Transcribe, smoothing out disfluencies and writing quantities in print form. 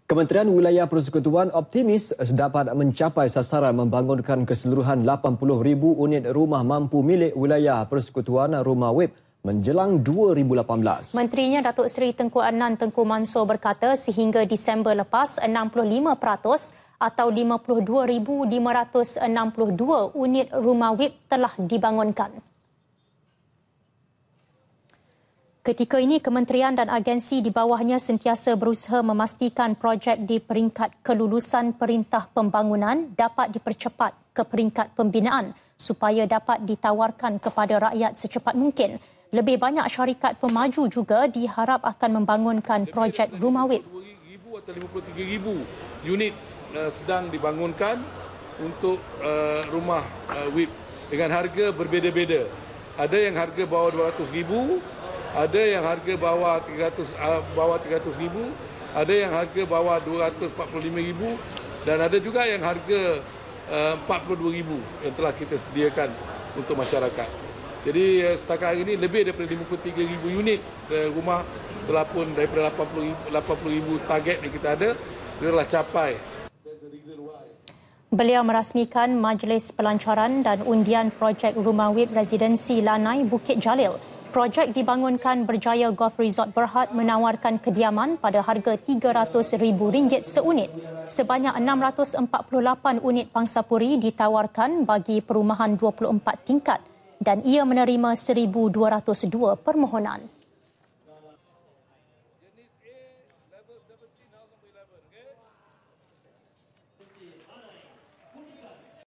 Kementerian Wilayah Persekutuan optimis dapat mencapai sasaran membangunkan keseluruhan 80,000 unit rumah mampu milik Wilayah Persekutuan Rumah WIP menjelang 2018. Menterinya Datuk Seri Tengku Adnan Tengku Mansor berkata sehingga Disember lepas 65% atau 52,562 unit rumah WIP telah dibangunkan. Ketika ini, kementerian dan agensi di bawahnya sentiasa berusaha memastikan projek di peringkat kelulusan Perintah Pembangunan dapat dipercepat ke peringkat pembinaan supaya dapat ditawarkan kepada rakyat secepat mungkin. Lebih banyak syarikat pemaju juga diharap akan membangunkan projek rumah WIP. 53,000 atau 53,000 unit sedang dibangunkan untuk rumah WIP dengan harga berbeza-beza. Ada yang harga bawah 200,000, ada yang harga bawah 300,000, ada yang harga bawah 245,000 dan ada juga yang harga 42,000 yang telah kita sediakan untuk masyarakat. Jadi setakat hari ini lebih daripada 53,000 unit rumah telah pun daripada 80,000 target yang kita ada telah capai. Beliau merasmikan Majlis Pelancaran dan Undian Projek Rumah WIP Residensi Lanai Bukit Jalil. Projek dibangunkan Berjaya Golf Resort Berhad menawarkan kediaman pada harga RM300,000 seunit. Sebanyak 648 unit pangsapuri ditawarkan bagi perumahan 24 tingkat dan ia menerima 1,202 permohonan.